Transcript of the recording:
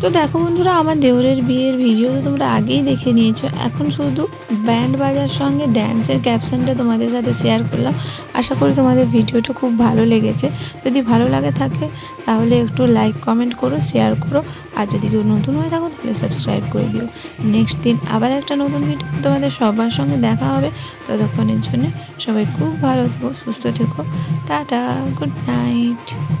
তো দেখো বন্ধুরা, আমার দেওরের বিয়ের ভিডিও তো তোমরা আগেই দেখে নিয়েছো। এখন শুধু ব্যান্ড বাজার সঙ্গে ড্যান্সের ক্যাপশনটা তোমাদের সাথে শেয়ার করলাম। আশা করি তোমাদের ভিডিওটা খুব ভালো লেগেছে। যদি ভালো লাগে থাকে তাহলে একটু লাইক কমেন্ট করো, শেয়ার করো। আর যদি কেউ নতুন হয়ে থাকো তাহলে সাবস্ক্রাইব করে দিও। নেক্সট দিন আবার একটা নতুন ভিডিও তোমাদের সবার সঙ্গে দেখা হবে। ততক্ষণের জন্য সবাই খুব ভালো থেকো, সুস্থ থেকো। Tata, good night.